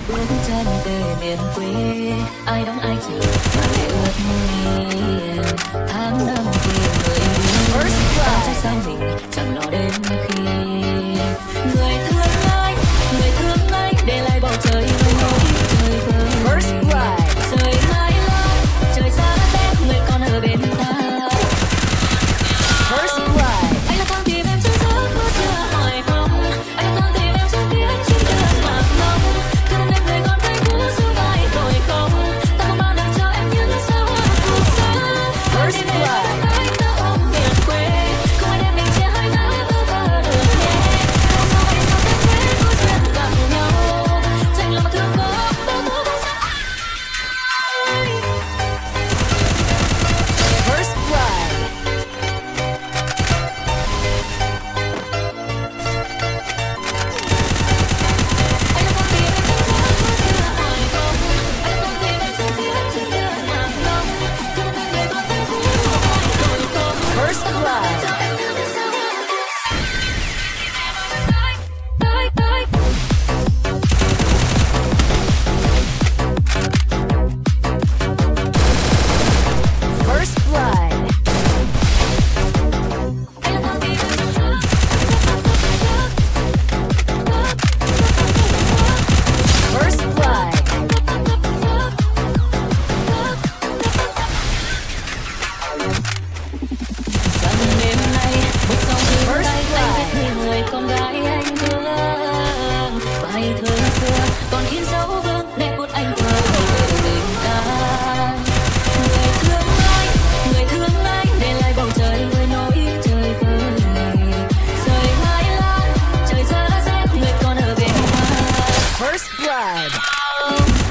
bước chân về miền quê, ai đóng ai chịu phải ước nguyện. Tháng năm thì người đi, ta trách sao mình chẳng lo đến khi người thương anh để lại bầu trời với nỗi trời vơi. Trời mãi lắm, trời xa rét, người còn ở bên ta. Anh là con tim em trong giấc mơ chưa hỏi không, anh là con tim em trong tiếng chim đơn mặc ngóng. Cứ em người còn thấy cũ dù vai rồi không, ta không bao giờ cho em những sao hoa cuộc sống. First blood. Anh đã ôm miền quê, không ai đem mình chia hai ngã bơ vơ được nhé. Sao vậy sao ta quên có duyên gặp nhau, tranh lòng thương có bao mối bao giá. First blood. First blood. First blood. First blood. Dần đêm nay bước sông thương tay anh biết người người con gái anh thương, bài thơ xưa còn in dấu vương nét bút anh thơ về tình ta. Người thương anh để lại bầu trời với nỗi trời vơi. Trời mãi lắm, trời xa rét, người còn ở bên ta. First blood.